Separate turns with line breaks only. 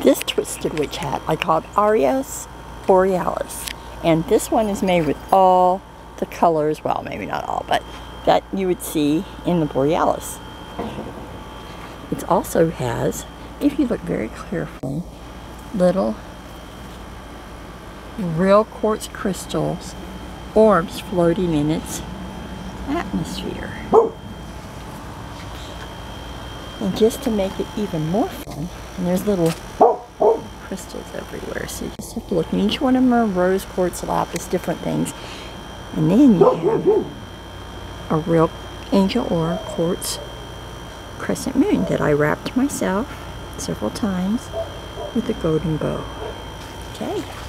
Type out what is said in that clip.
This twisted witch hat I called Borealis. And this one is made with all the colors, well, maybe not all, but that you would see in the Borealis. It also has, if you look very carefully, little real quartz crystals, orbs floating in its atmosphere. And just to make it even more fun, and there's little crystals everywhere, so you just have to look. And each one of them are rose quartz, lapis, different things. And then you have a real angel aura quartz crescent moon that I wrapped myself several times with a golden bow. Okay.